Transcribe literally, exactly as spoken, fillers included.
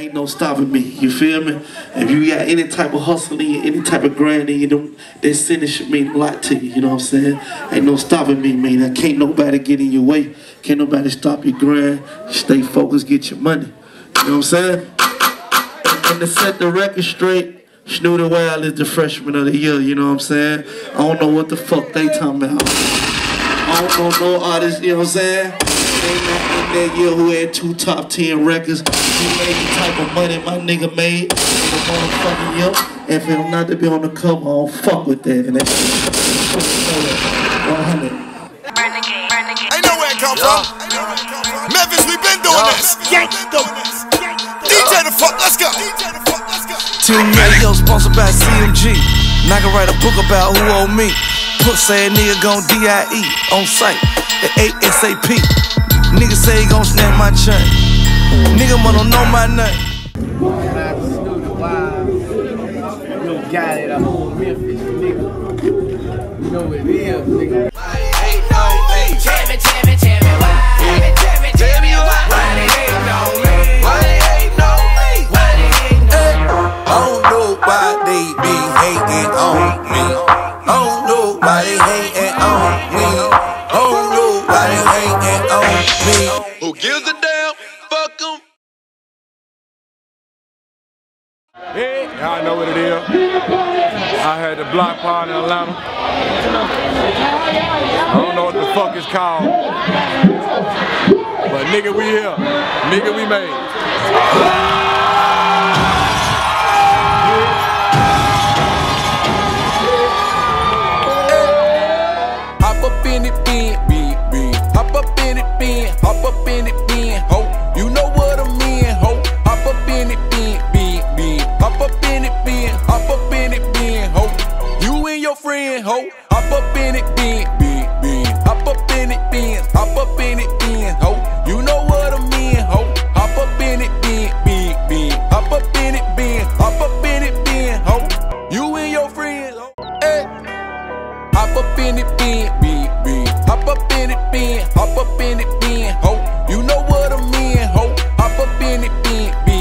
ain't no stopping me, you feel me? If you got any type of hustling, any type of grinding, you know, that sentence should mean a lot to you, you know what I'm saying? Ain't no stopping me, man. Can't nobody get in your way. Can't nobody stop your grind. Stay focused, get your money. You know what I'm saying? And, and to set the record straight, Snootie Wild is the freshman of the year, you know what I'm saying? I don't know what the fuck they talking about. I don't know no artists, you know what I'm saying? They not in that year who had two top ten records. He made the type of money my nigga made in the motherfucking year. And for him not to be on the cover, I don't fuck with that. And that one hundred. Ain't know where it come from. Memphis, we been doing this. D J the fuck, let's go. Team Radio sponsored by C M G. Now I can write a book about who owe me. Put say a nigga gon' D I E on site at A S A P. Nigga say he gon' snap my chain. Nigga don't know my name. Snootie Wild. Yo Gotti, the whole Memphis, nigga. You know what it is, nigga. Ain't no me. Tell me, tell me, tell me why. Tell me, tell me, tell me why. Why they ain't no me? Why they ain't no me? Why they ain't no me? I don't know why they be hating on me. I don't know why they hating on me. I don't know why they hating on me. Who gives a damn? Fuck 'em. Hey, y'all know what it is. I had the block party in Atlanta. I don't know what the fuck it's called. But nigga, we here. Nigga, we made it. Hop up in it, bin, bin, bin. Hop up in it, bin. Hop up in it, bin, ho. You know what I mean, ho. Hop up in it, bin, bin, bin. Hop up in it, bin. Hop up in it, bin, ho. You and your friend, ho. Hop up in it, bin, bin, bin. Hop up in it, bin. Hop up in it, bin, ho. You know what I mean, ho. Hop up in it, bin, bin, bin. Hop up in it, bin. Hop up in it, bin, ho. You and your friends, ho. Hey. Hop up in it, bin, bin, bin. Hop up in it, bin. Hop up in it, bin, ho. You know what I mean, ho. Hop up in it, bin, bin.